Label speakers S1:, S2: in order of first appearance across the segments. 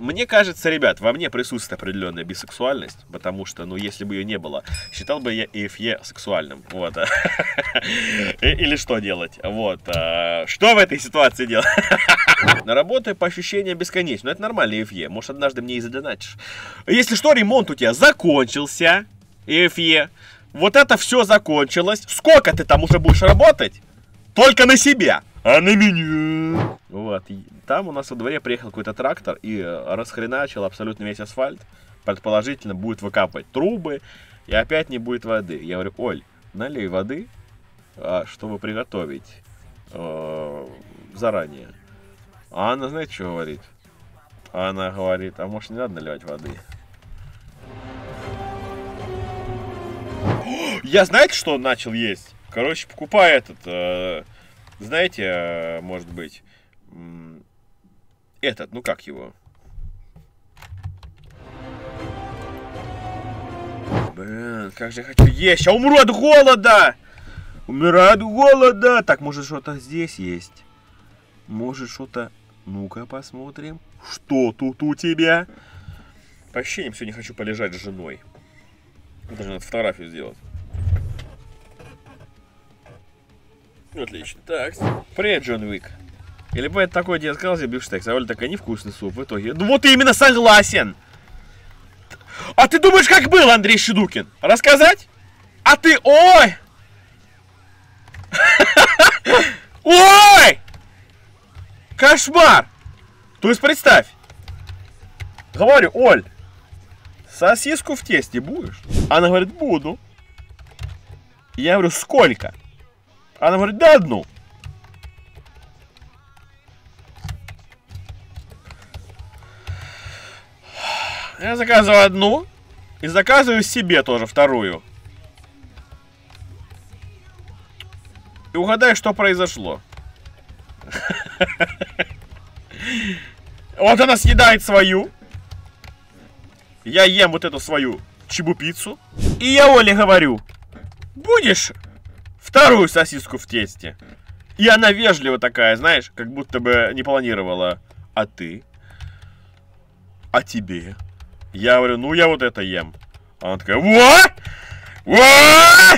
S1: Мне кажется, ребят, во мне присутствует определенная бисексуальность, потому что, ну, если бы ее не было, считал бы я EFE сексуальным, вот. Или что делать, вот. Что в этой ситуации делать? Работая по ощущениям бесконечно, но это нормально, EFE, может, однажды мне и задонатишь. Если что, ремонт у тебя закончился, EFE, вот это все закончилось, сколько ты там уже будешь работать? Только на себя, а на меня. Вот, там у нас во дворе приехал какой-то трактор и расхреначил абсолютно весь асфальт. Предположительно, будет выкапывать трубы, и опять не будет воды. Я говорю: Оль, налей воды, чтобы приготовить заранее. А она, знаете, что говорит? Она говорит: а может, не надо наливать воды? Я, знаете, что начал есть? Короче, покупаю этот, знаете, может быть, этот, ну как его? Блин, как же я хочу есть, я умру от голода! Умираю от голода! Так, может, что-то здесь есть? Может, что-то... Ну-ка, посмотрим. Что тут у тебя? По ощущениям, сегодня хочу полежать с женой. Даже надо фотографию сделать. Отлично. Так. Привет, Джон Уик. Или бы это такой дед сказал себе бифштекс, а Оля такая: невкусный суп в итоге. Ну вот именно согласен. А ты думаешь, как был, Андрей Шедукин? Рассказать? А ты... Ой! Ой! Кошмар! То есть представь. Говорю: Оль, сосиску в тесте будешь? Она говорит: буду. Я говорю: сколько? Она говорит: да одну. Я заказываю одну и заказываю себе тоже вторую. И угадай, что произошло. Вот она съедает свою. Я ем вот эту свою чебупиццу. И я Оле говорю: будешь вторую сосиску в тесте? И она вежливо такая, знаешь, как будто бы не планировала. А ты? А тебе? Я говорю: ну я вот это ем. Она такая: во! Во!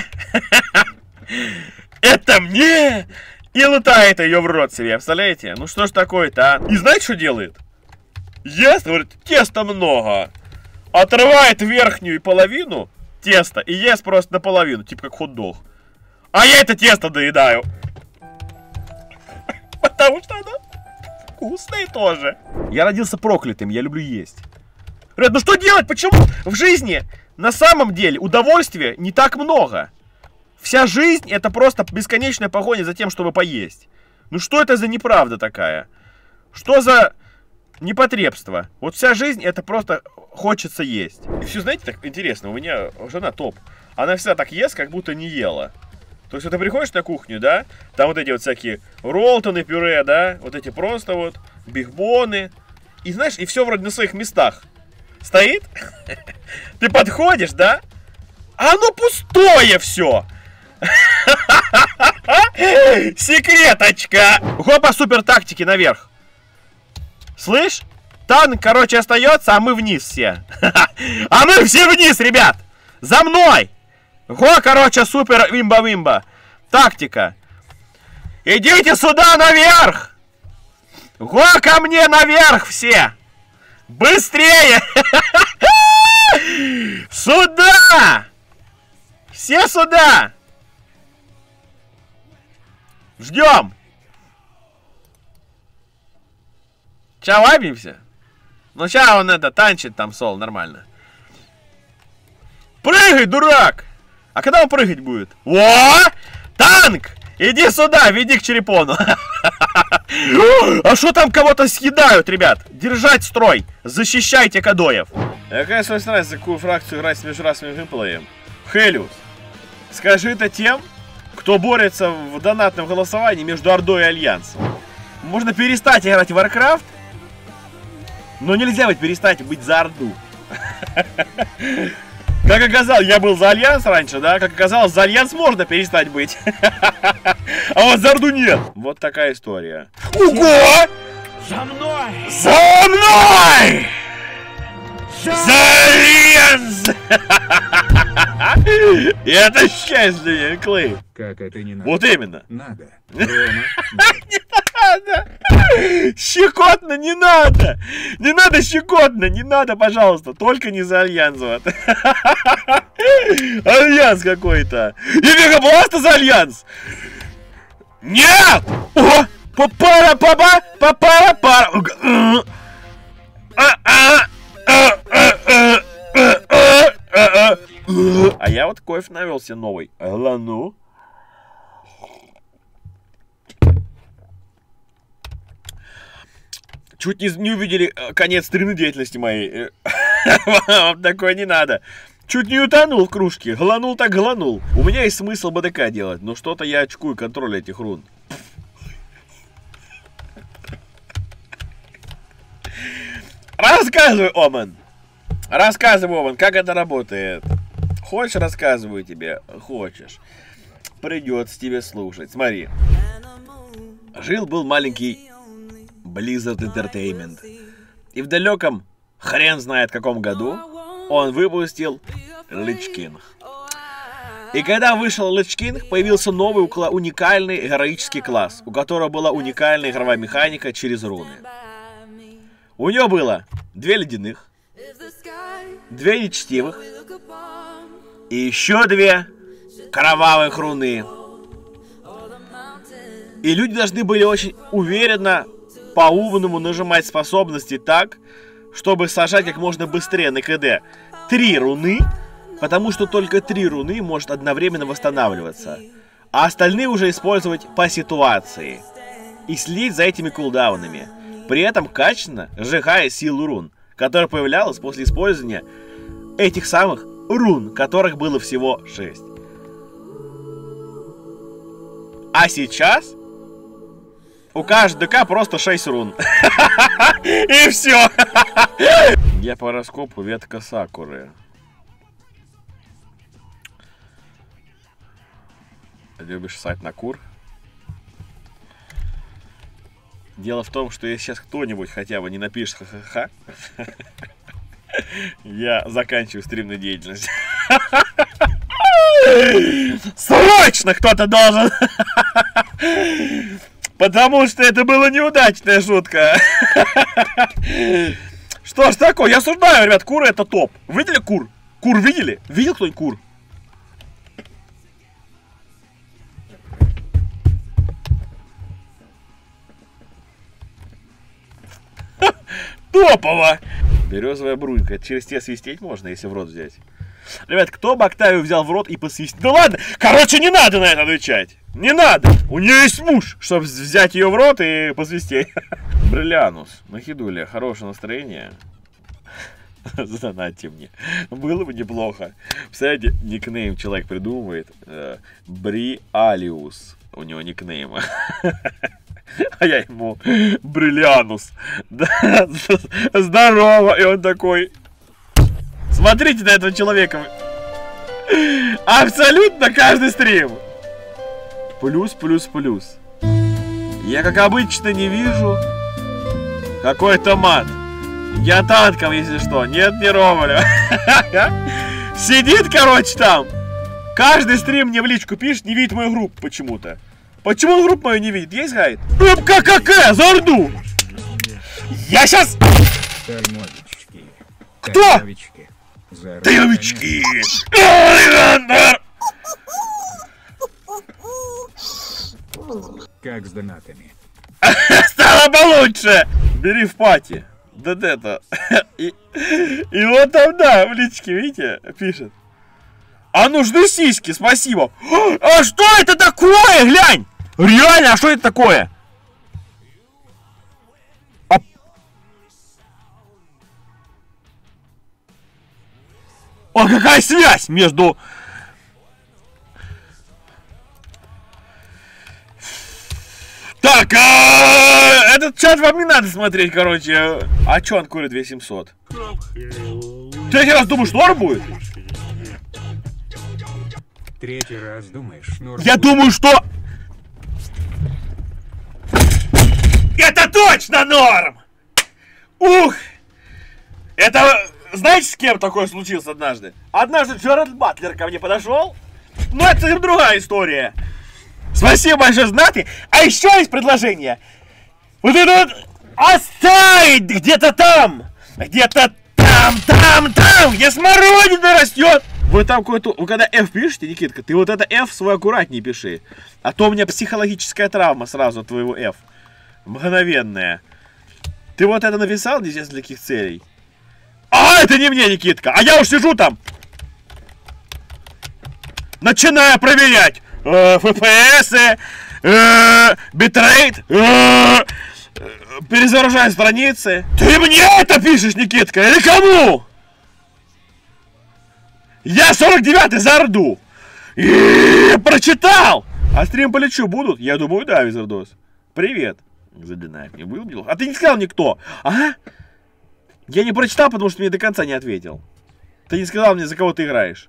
S1: Это мне! И лутает ее в рот себе, представляете? Ну что ж такое-то, а? И знаете, что делает? Ест, говорит: теста много. Отрывает верхнюю половину теста и ест просто наполовину, типа как хот-дог. А я это тесто доедаю. Потому что оно вкусное тоже. Я родился проклятым, я люблю есть. Ребят, ну что делать? Почему в жизни на самом деле удовольствия не так много? Вся жизнь — это просто бесконечная погоня за тем, чтобы поесть. Ну что это за неправда такая? Что за непотребство? Вот вся жизнь — это просто хочется есть. И все, знаете, так интересно, у меня жена топ. Она всегда так ест, как будто не ела. То есть, вот ты приходишь на кухню, да, там вот эти вот всякие роллтоны, пюре, да, вот эти просто вот бигбоны. И знаешь, и все вроде на своих местах стоит. Ты подходишь, да, а оно пустое все. Секреточка. Хопа, супер тактики наверх. Слышь? Танк, короче, остается, а мы вниз все. А мы все вниз, ребят. За мной. Го, короче, супер вимба-вимба. Тактика. Идите сюда наверх. Го ко мне наверх все. Быстрее. Сюда. Все сюда. Ждем. Ча, лапимся? Ну, сейчас он это танчит там, Сол, нормально. Прыгай, дурак! А когда он прыгать будет? О! Танк! Иди сюда, веди к черепону. А что там кого-то съедают, ребят? Держать строй. Защищайте кадоев. Какая связь разница, за какую фракцию играть с межрасовым геймплеем? Хелиус, скажи это тем, кто борется в донатном голосовании между Ордой и Альянсом. Можно перестать играть в Warcraft, но нельзя ведь перестать быть за Орду. Как оказалось, я был за Альянс раньше, да? Как оказалось, за Альянс можно перестать быть. А вот за Орду нет. Вот такая история. Ого! За мной! За мной! Альянс! И это счастье, Клей.
S2: Как это не надо?
S1: Вот именно.
S2: Надо. Рома.
S1: Не надо! Щекотно не надо! Не надо щекотно! Не надо, пожалуйста! Только не за Альянс, вот. Альянс какой-то! И Мегабласта за Альянс! Нет! О! Папара-папа! Папара-пара! А я вот кофе навел себе новый. Глану. Чуть не увидели конец стримной деятельности моей. Вам такое не надо. Чуть не утонул в кружке. Гланул так гланул. У меня есть смысл БДК делать, но что-то я очкую контроль этих рун. Рассказывай, Оман. Рассказывай, Оман, как это работает. Хочешь, рассказываю тебе? Хочешь. Придется тебе слушать. Смотри. Жил-был маленький Blizzard Entertainment. И в далеком, хрен знает каком году, он выпустил Lich King. И когда вышел Lich King, появился новый уникальный героический класс, у которого была уникальная игровая механика через руны. У него было 2 ледяных, 2 нечестивых и еще 2 кровавых руны. И люди должны были очень уверенно, по-умному нажимать способности так, чтобы сажать как можно быстрее на КД 3 руны, потому что только 3 руны может одновременно восстанавливаться, а остальные уже использовать по ситуации и следить за этими кулдаунами, при этом качественно сжигая силу рун, которая появлялась после использования этих самых рун, которых было всего 6. А сейчас у каждого ДК просто 6 рун. И все. Я по гороскопу ветка Сакуры. Любишь ссать на кур? Дело в том, что если сейчас кто-нибудь хотя бы не напишет ха-ха-ха, я заканчиваю стримную деятельность. Срочно кто-то должен! Потому что это была неудачная шутка. Что ж такое? Я осуждаю, ребят, куры это топ. Видели кур? Кур видели? Видел кто-нибудь кур? Топово! Березовая брунька. Через тебя свистеть можно, если в рот взять. Ребят, кто бы Октавию взял в рот и посвистеть? Да ладно! Короче, не надо на это отвечать! Не надо! У нее есть муж, чтобы взять ее в рот и посвистеть. Бриллианус. На хидуле. Хорошее настроение. Задонатьте мне. Было бы неплохо. Представляете, никнейм человек придумывает. Бриалиус. У него никнейм. А я ему Бриллианус. Здорово! И он такой... Смотрите на этого человека. Абсолютно каждый стрим. Плюс, плюс, плюс. Я, как обычно, не вижу какой-то мат. Я танком, если что. Нет, не ровно. Сидит, короче, там. Каждый стрим мне в личку пишет, не видит мою группу почему-то. Почему он группу мою не видит? Есть гайд? Группа КК, за Орду! Я сейчас... Кто? Тыновички!
S2: Как с донатами?
S1: Стало получше! Бери в пати. Да это. И вот там, да, в личке, видите, пишет. А нужны сиськи, спасибо. А что это такое, глянь? Реально, а что это такое? А какая связь между... Так, этот чат вам не надо смотреть, короче. А чё он курит 2700? Третий раз думаешь, норм будет?
S2: Третий раз думаешь, норм
S1: Я
S2: будет?
S1: думаю, что... Это точно норм! Ух! Это знаете, с кем такое случилось однажды? Однажды Джеральд Батлер ко мне подошел. Но это другая история. Спасибо большое, знатый. А еще есть предложение. Вот это вот оставить где-то там. Где-то там, где смородина растет. Вы там какой-то... Вы когда F пишете, Никитка, ты вот это F свой аккуратнее пиши. А то у меня психологическая травма сразу от твоего F. Мгновенная. Ты вот это написал, неизвестно для каких целей? А, это не мне, Никитка. А я уж сижу там. Начинаю проверять. FPS, битрейт, перезагружаю страницы. Ты мне это пишешь, Никитка, или кому? Я 49-й за Орду. И прочитал. А стрим по Личу будут? Я думаю, да, Визардос. Привет. Задинаев не выбил. А ты не сказал никто. Ага. Я не прочитал, потому что мне до конца не ответил. Ты не сказал мне, за кого ты играешь.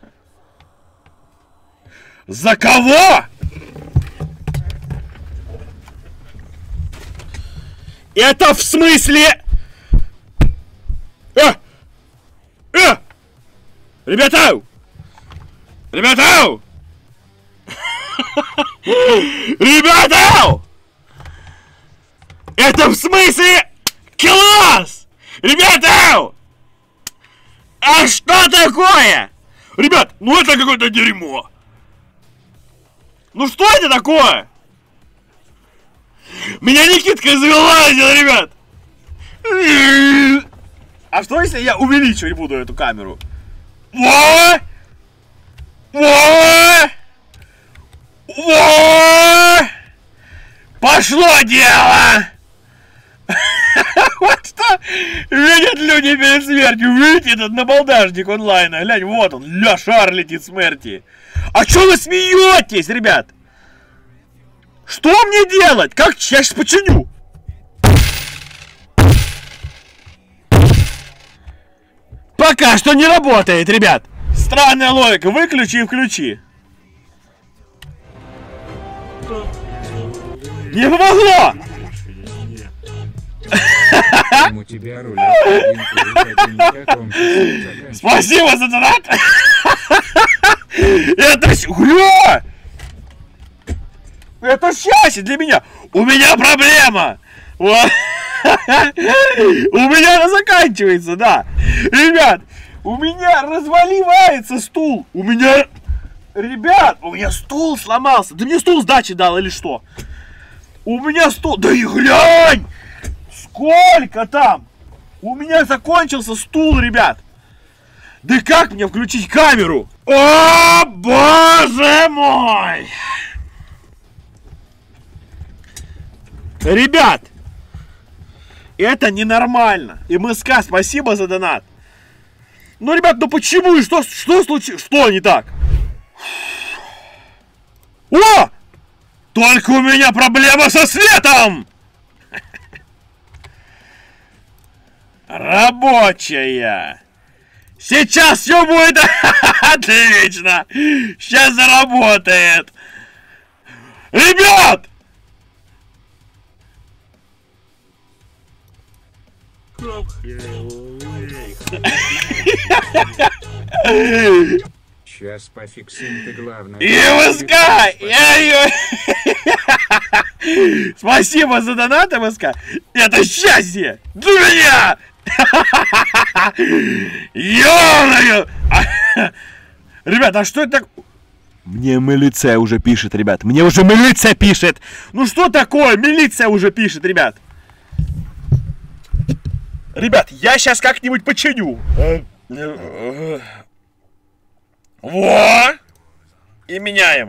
S1: За кого? Это в смысле? Ребята! Ребята! Ребята! Это в смысле? Класс! Ребята! А что такое? Ребят, ну это какое-то дерьмо. Ну что это такое? Меня Никитка завелазила, ребят. А что если я увеличивать буду эту камеру? Во! Во! Во! Пошло дело! Вот что видят люди перед смертью. Видите этот набалдажник онлайна? Глянь, вот он, ля, шар летит смерти. А чё вы смеетесь, ребят? Что мне делать? Как? Я сейчас починю. Пока что не работает, ребят. Странная логика. Выключи и включи. Не помогло!
S2: У тебя рулет
S1: Спасибо за донат! Это гля! Это счастье для меня! У меня проблема! Вот. У меня она заканчивается, да! Ребят, у меня разваливается стул! У меня... Ребят, у меня стул сломался! Ты мне стул сдачи дал или что? У меня стул... Да и глянь! Сколько там? У меня закончился стул, ребят! Да как мне включить камеру? О, боже мой! Ребят! Это ненормально! МСК, спасибо за донат! Ну, ребят, ну почему и что случилось? Что не так? О! Только у меня проблема со светом! Рабочая! Сейчас все будет отлично! Сейчас заработает! Ребят!
S2: Сейчас пофиксим, ты главное.
S1: МСК! Спасибо за донат, МСК! Это счастье! Для меня! Ё-моё! Ребята, а что это так? Мне милиция уже пишет, ребят. Мне уже милиция пишет! Ну что такое? Милиция уже пишет, ребят. Ребят, я сейчас как-нибудь починю. Во! И меняем.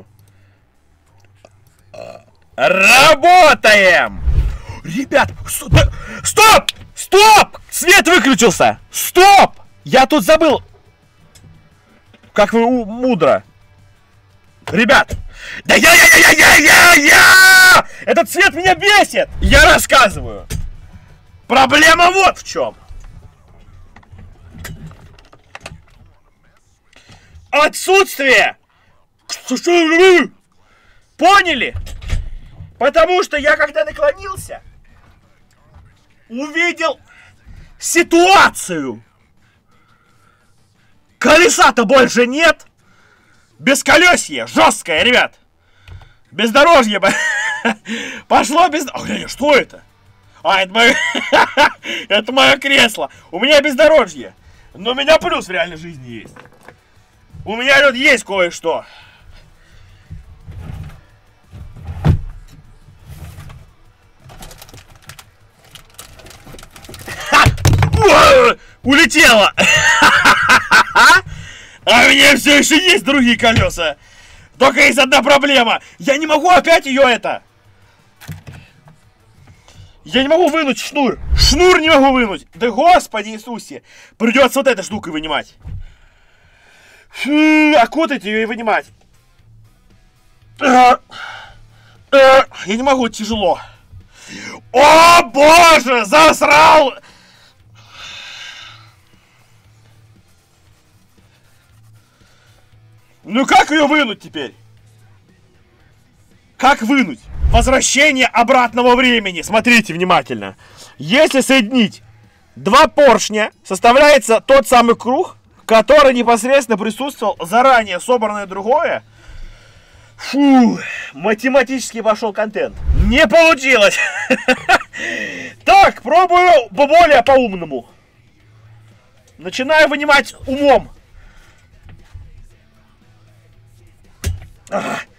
S1: Работаем! Ребят, стоп! Стоп! Свет выключился! Стоп! Я тут забыл. Как вы мудро. Ребят! Да я! Этот свет меня бесит! Я рассказываю. Проблема вот в чем. Отсутствие! Поняли? Потому что я когда наклонился, увидел ситуацию. Колеса-то больше нет! Бесколесье! Жесткое, ребят! Бездорожье! Пошло без... Ой, что это? А, это мое... это мое кресло! У меня бездорожье! Но у меня плюс в реальной жизни есть. У меня тут есть кое-что. Улетела! А у меня все еще есть другие колеса. Только есть одна проблема. Я не могу опять ее это. Я не могу вынуть шнур. Шнур не могу вынуть. Да Господи Иисусе. Придется вот этой штукой вынимать. Окутать ее и вынимать. Я не могу, тяжело. О боже, засрал! Ну как ее вынуть теперь? Как вынуть? Возвращение обратного времени. Смотрите внимательно. Если соединить два поршня, составляется тот самый круг, который непосредственно присутствовал заранее собранное другое. Фу, математически пошел контент. Не получилось. Так, пробую более по-умному. Начинаю вынимать умом. Ага.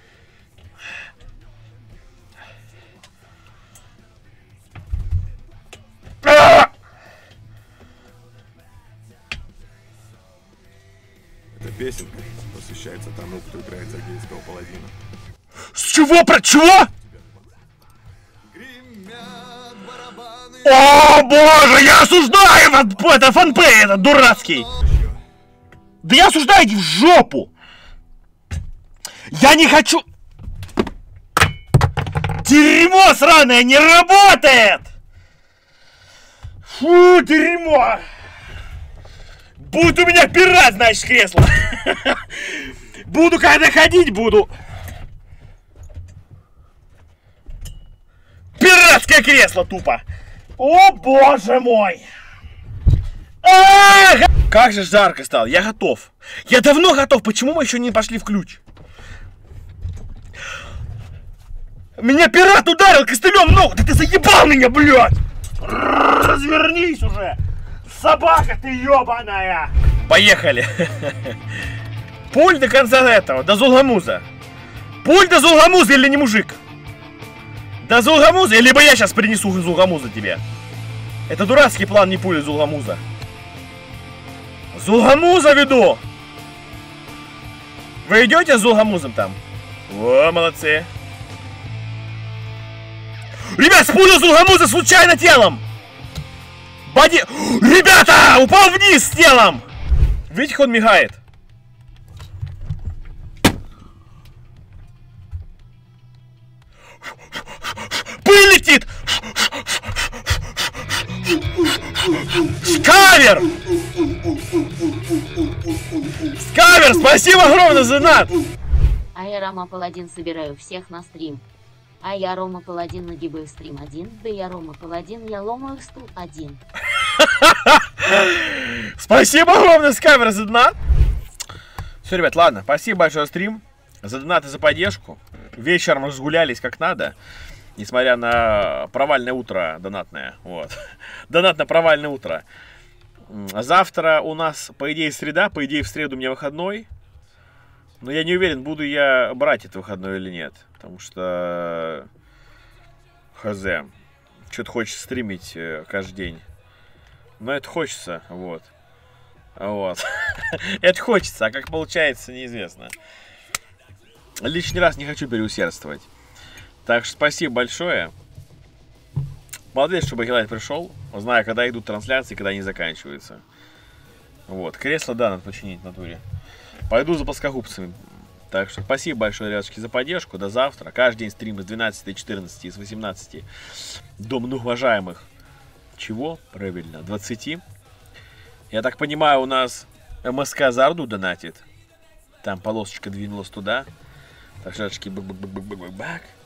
S3: Эта песенка посвящается тому, кто играет за гейского паладина.
S1: С чего? Про чего? О боже, я осуждаю это фанпей, этот дурацкий. Да я осуждаю, иди в жопу. Я не хочу... Дерьмо сраное не работает! Фу, дерьмо! Будет у меня пират, значит, кресло. Буду когда ходить, буду. Пиратское кресло тупо. О боже мой! Как же жарко стало, я готов. Я давно готов, почему мы еще не пошли в ключ? Меня пират ударил костылем в ногу. Да ты заебал меня, блядь! Развернись уже! Собака ты ебаная! Поехали! Пуль до конца этого, до Зулгамуза. Пуль до Зулгамуза или не мужик? До Зулгамуза, либо я сейчас принесу Зулгамуза тебе. Это дурацкий план, не пули Зулгамуза. Зулгамуза веду! Вы идете с Зулгамузом там? О, молодцы! Ребят, спулил Зулгамуза случайно телом! Боди... Ребята! Упал вниз с телом! Видите, как он мигает? Пыль летит! Скавер! Скавер, спасибо огромное за донат!
S4: А я Рома Паладин собираю всех на стрим. А я Рома Паладин нагибаю стрим 1. Да я Рома Паладин, я ломаю стул 1.
S1: Спасибо огромное, Скавер, за донат. Все, ребят, ладно, спасибо большое за стрим, за донат и за поддержку. Вечером разгулялись как надо, несмотря на провальное утро донатное. Вот. Донат на провальное утро. Завтра у нас, по идее, среда, по идее, в среду у меня выходной. Но я не уверен, буду я брать это выходной или нет. Потому что... Хз. Что-то хочется стримить каждый день. Но это хочется, вот. Вот. Это хочется, а как получается, неизвестно. Лишний раз не хочу переусердствовать. Так что спасибо большое. Молодец, что Багилайт пришел. Знаю, когда идут трансляции, когда они заканчиваются. Вот. Кресло, да, надо починить в натуре. Пойду за плоскогубцами. Так что спасибо большое, ребятушки, за поддержку. До завтра. Каждый день стрим с 12 до 14, с 18 до многоуважаемых. Чего? Правильно, 20. Я так понимаю, у нас МСК за Орду донатит. Там полосочка двинулась туда. Так что, ребятушки, бак-бак-бак-бак-бак.